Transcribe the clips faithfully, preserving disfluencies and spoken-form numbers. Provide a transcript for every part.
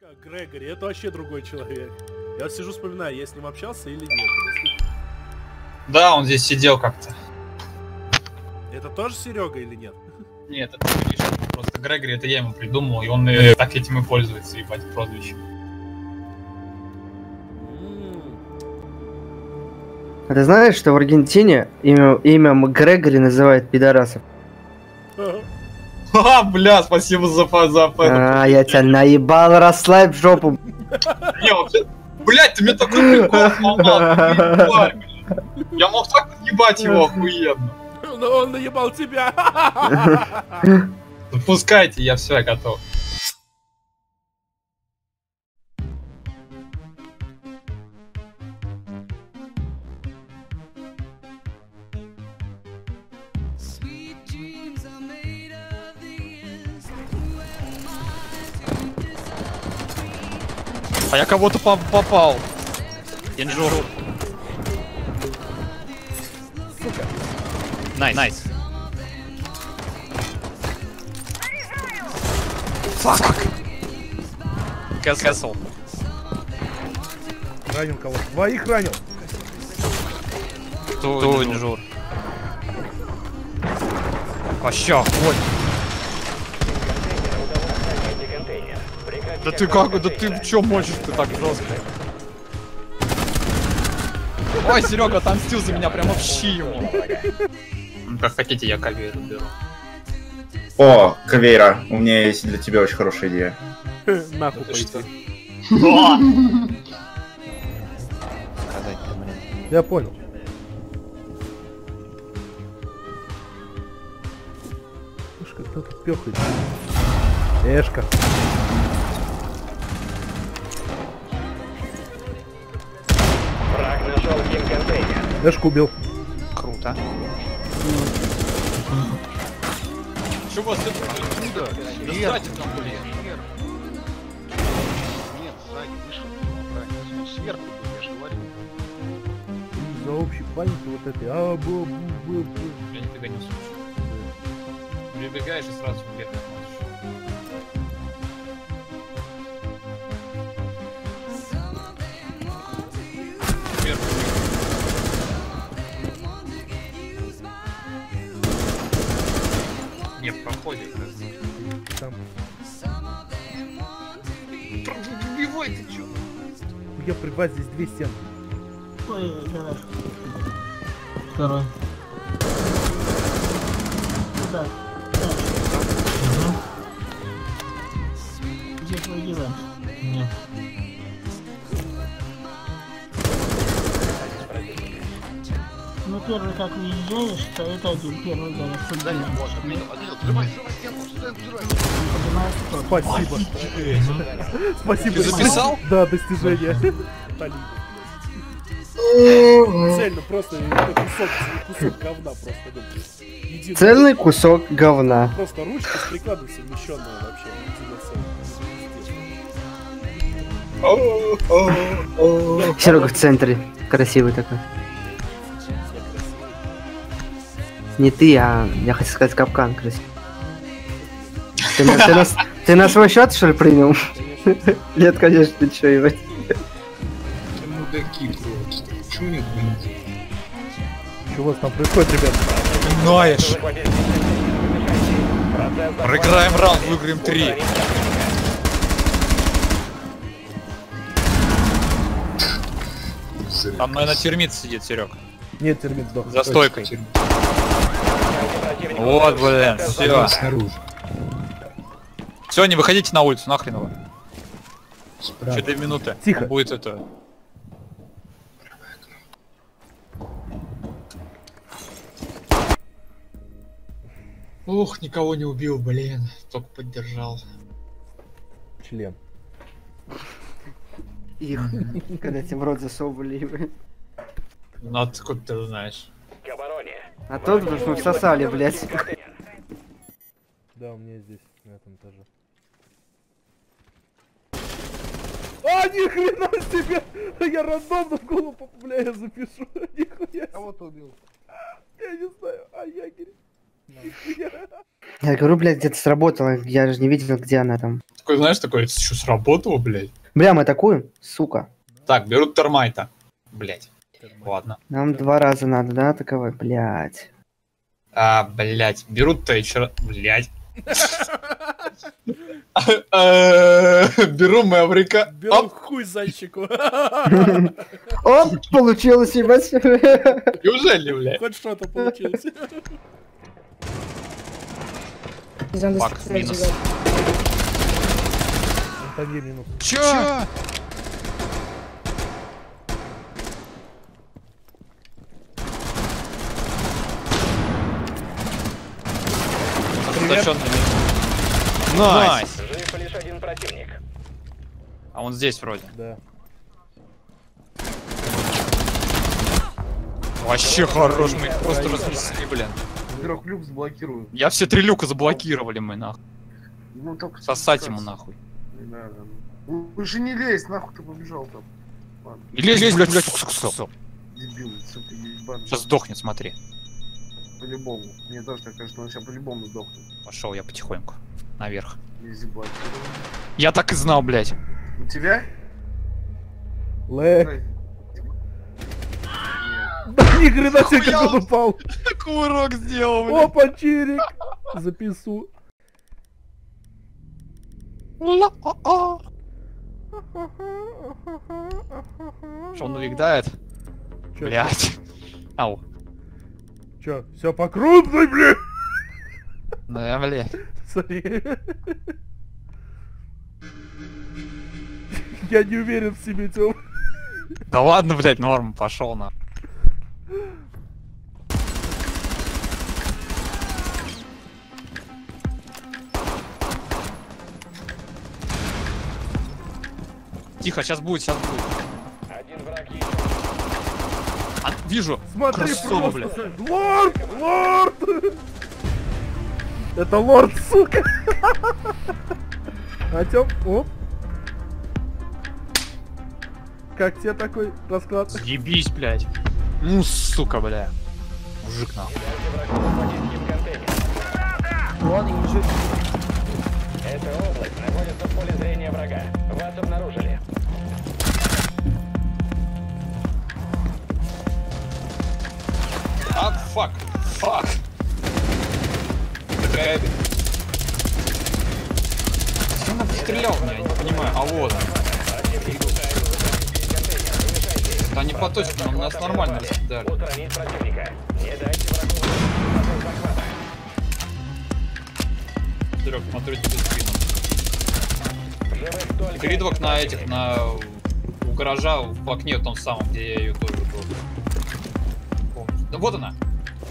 Грегори, это вообще другой человек. Я вот сижу, вспоминаю, я с ним общался или нет. Да, он здесь сидел как-то. Это тоже Серега или нет? Нет, это не Гриша, просто Грегори, это я ему придумал, и он э, так этим и пользуется, ебать, прозвищем. А ты знаешь, что в Аргентине имя, имя Грегори называют пидорасов? Ха, бля, спасибо за за А, я тебя наебал, расслабь жопу. Не, вообще, блядь, ты мне такой прикол сломал, ты тварь, блядь. Я мог так ебать его охуенно. Но он наебал тебя. Запускайте, я все, я готов. А я кого-то по попал. Инжур. Сука. Найс. Найс. Фак. Кэссел. Ранил кого-то. Двоих ранил. Кто инжур? Вообще, вот. Да ты как, да ты чё можешь ты так жестко? Ой, Серега отомстил за меня, прям вообще ему. Ну, как хотите, я кавейру беру. О, Кавейра, у меня есть для тебя очень хорошая идея. Нахуй пойти. Я понял. Эшка, кто тут пёхает? Эшка. Враг нашел хим-контейнер. Эшку убил. Круто. Чё у вас это чудо? Да сзади там, блин. Нет, сзади вышел. Он сверху был, я же говорю. За общей паники вот этой. А, бу, бу, бу, бу. Я нифига не слышу. Прибегаешь и сразу вверх смотришь. Вверх. Не, проходит. Там. Убивай, ты чё? Я прибавь здесь две стены. Ой, гараж. Второй. Куда? Угу. Где твой диван? Нет. Ну первый как уезжаешь, стоит один, первый гараж. Да не, боже, отменил, отменил. Взрывай, взрывай стенку, стенку, взрывай. Поднимает кто? Спасибо. Спасибо. Ты записал? Да, достижение. Цельно, просто кусок, кусок говна просто. Единый. Цельный кусок говна. Просто ручка с прикладом совмещенная вообще. Серега в центре. Красивый такой. Не ты, а я хотел сказать капкан красивый. Ты на, ты, на, ты на свой счет, что ли, принял? Нет, конечно, ты чё, ебать. Мудаки просто. Чё у них, блин? Что у вас там происходит, ребят? Знаешь. Проиграем раунд, выиграем три. Там, наверное, термит сидит, Серег. Нет, термит сдох. За стойкой. Вот, блин, все. Все, не выходите на улицу, нахрен его. Еще две минуты. Тихо. Он будет это. Ух, никого не убил, блин. Только поддержал. Член. Их, когда тебе в рот засовывали. Ну, откуда ты знаешь? К обороне. А то, потому что мы всосали, блядь. Да, у меня здесь, на этом этаже. А, ни хрена себе! Я рандомно в голову, бля, я запишу. Нихуя. Кого ты убил? Я не знаю, а ягерь. Нихуя. Я говорю, блядь, где-то сработало. Я же не видел, где она там. Такой, знаешь, такой, это что, сработало, блядь? Бля, мы атакуем? Сука. Так, берут термайта. Блядь. Ладно. Нам два раза надо, да, атаковать? Блядь. А, блядь. Берут тейчера. Блядь. Беру Мэврика. Беру хуй зайчику. Оп, получилось, ебать. Неужели, блядь? Хоть что-то получилось. Фак, минус. Антони минус. Чё? Сосредоточённый минус. Найс! Жив лишь один противник. А он здесь вроде. Да. Вообще хорош, мы их просто разнесли, блин. Трех люк заблокирую. Я все три люка заблокировали мы, нахуй. Ну, только Сосать ему, нахуй. Не надо. Ну, вы же не лезь, нахуй ты побежал там. Ладно, И лезь, лезь, блядь, блядь, сука. дебил, сука, ебаный. Сейчас сдохнет, смотри. По-любому. Мне тоже так кажется, он сейчас по-любому сдохнет. Пошел я потихоньку. Наверх. Лези, блокирую. Я так и знал, блядь. У тебя? Лэ. Дай. Да ни хрена себе, как он упал. Курок сделал, блядь. Опа, чирик. Запису. Что он навигдает? Чё? Блядь. Ау. Чё, все по крупной, блин? Да, блядь. Смотри. Я не уверен в себе, Тём. Да ладно, блядь, норм, пошел на. Тихо, сейчас будет, сейчас будет. Один враг еще. А, вижу. Смотри, Красава, просто. Лорд! Лорд! Это лорд, сука! А Тём, оп. Как тебе такой расклад? Ебись, блядь. Ну, сука, бля. Мужик, нахуй. Эта область находится в поле зрения врага. Вас обнаружили. А, фак. Фак. Такая... Чем он стрелял в меня, я не понимаю. А вот он. Да не по точке, но нас нормально раскидали. Устранить противника. Не дайте врагу возможность захвата. Серег, смотрю тебе спину. Живых только Гридвок один на противник. этих, на... У гаража, в окне том самом, где я ее тоже был. Помню. Да вот она.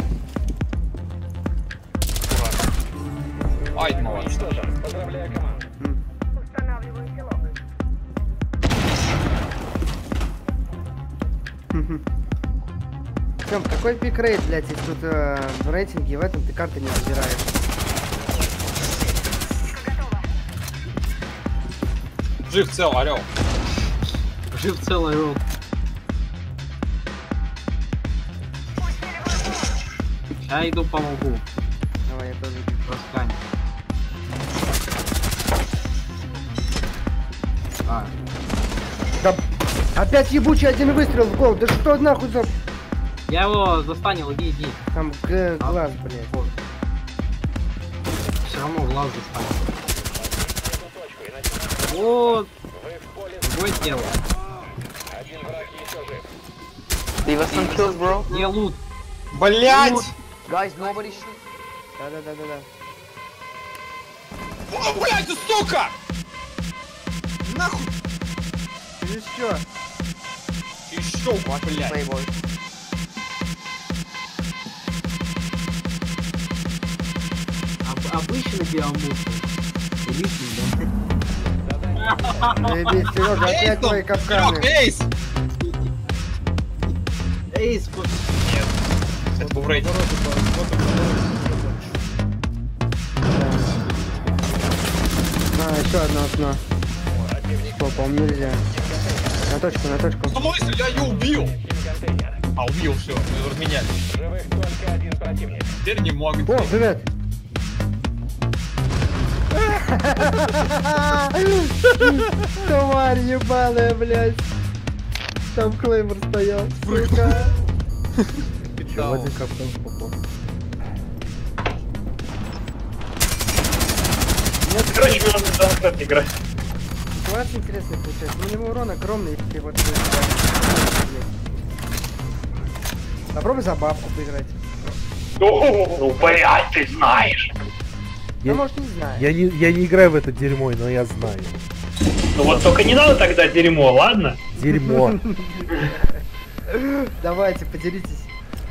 Ура. Ай, молодец. Уничтожен. Поздравляю команду. Тём, какой пикрейт, блядь, если тут э, в рейтинге в этом ты карты не забираешь? Жив цел, орел. Жив целый рот. Я иду помогу. Давай, я тоже. Раскань. А, Да, опять ебучий один выстрел в голову. Да что нахуй за... я его застанил, иди, иди. Там г- глаз, блядь. Все равно глаз застанил. Вот. Другое дело. Один враг еще жив. Ты вас там kills, bro? Не лут. Блять! Guys, nobody shoot. Да-да-да-да-да. О, блять, ты сука! Нахуй! Еще. Еще, блять. Playboy. Об- обычный биомусор. Лишний, да? Заебись, Сережа, опять твои капканы. Серег, эйс! Эй, спо- Это был рейтинг. А, еще одно окно. Что, по-моему, нельзя. На точку, на точку. В смысле, я ее убил? Контейнер. А, убил, все, мы разменялись. Живых только один противник. Теперь не могут. О, привет. Тварь ебаная, блядь. Там Клеймор стоял, сука. Чё, в один капкан попал. Короче, мне надо за назад играть. Ситуация интересная получается. У него урон огромный, и вот... Попробуй за бабку поиграть. Ну, блядь, ты знаешь. Я, может, не знаю. Я не, я не играю в это дерьмо, но я знаю. Ну вот только не надо тогда дерьмо, ладно? Дерьмо. Давайте, поделитесь.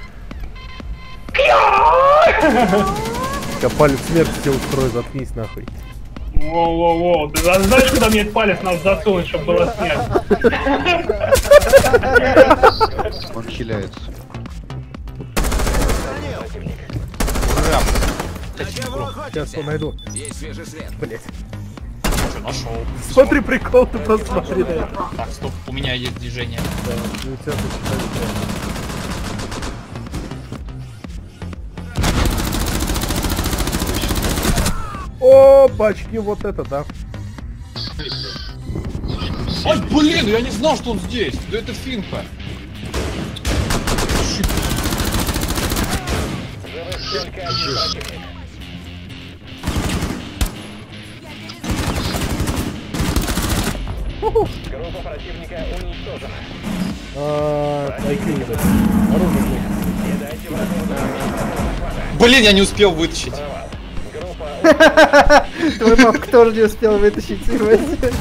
Я палец смерти тебе устрою, заткнись нахуй. Воу-воу-воу, ты знаешь, куда мне этот палец надо засунуть, чтобы было смерть? Он хиляется. Сейчас я найду. Блять. Нашел. Смотри, прикол, ты посмотри на это. Так, стоп, у меня есть движение. Да, и у тебя тут О, пачки, вот это, да. Ай, блин, я не знал, что он здесь. Да это финка. Группа противника уничтожена. А, айкью, да. Оружие. Передайте врагу захвата. Блин, я не успел вытащить. Твой папка тоже не успел вытащить его.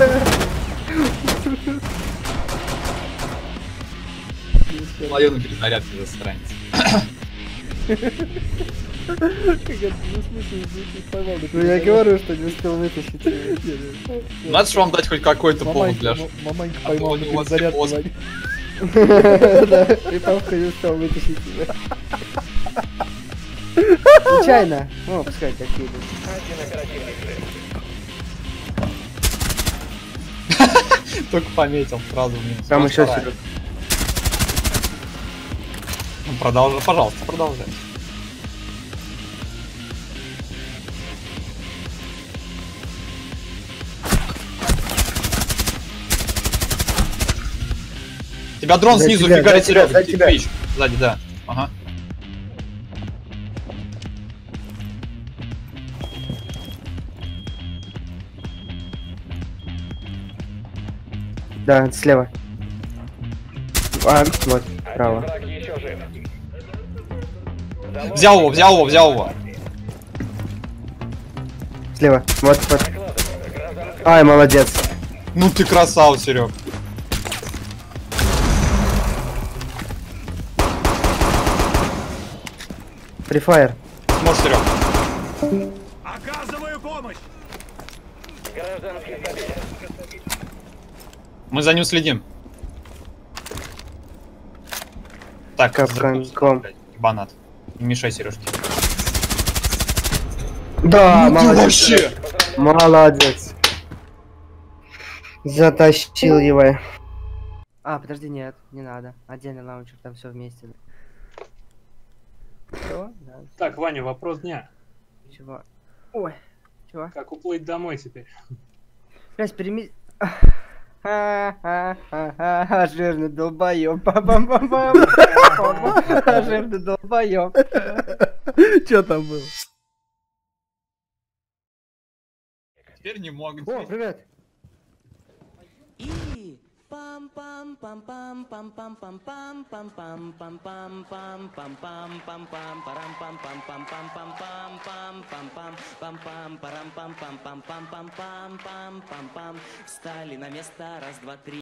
Мою на перезарядке засранец. Ну я говорю, что не успел вытащить. Надо же вам дать хоть какой-то повод для... Маманька А то поймал у на него перезарядку. слепоз. Да, и папка не успел вытащить его. Случайно. Ну, пускай такие будут. Один оперативный взрыв. Только пометил сразу в минус. Там еще Вторая. сидит. Ну, продолжай, пожалуйста, продолжай. Тебя дрон За снизу тебя, фигарит, за тебя, Серега, за ты тебя. видишь? Сзади, да. Ага. Да, слева. А, вот, право. Враг еще жив. Взял его, взял его, взял его. Слева. Вот, вот. Ай, молодец. Ну ты красава, Серег. Free Fire. Сможешь, Серег. Оказываю помощь. Гражданский забит. Мы за ним следим. Так, Капкан.ком. банат. Не мешай, Сережке. Да, Ну ты молодец. вообще! Молодец. Затащил его. А, подожди, нет, не надо. Отдельный лаунчер, там все вместе. Что? Да. Так, Ваня, вопрос дня. Чего? Ой, чего? Как уплыть домой теперь? Блять, переми... Ха-ха-ха-ха, жирный долбоёб. Ба-бам-бам-бам. Жирный долбоёб. Чё там было? Теперь не могут. О, привет. И пам пам пам пам пам пам пам пам пам пам пам пам пам пам пам пам пам парам пам пам пам пам пам пам пам пам пам пам пам парам пам пам пам пам пам пам пам пам пам встали на место раз два три.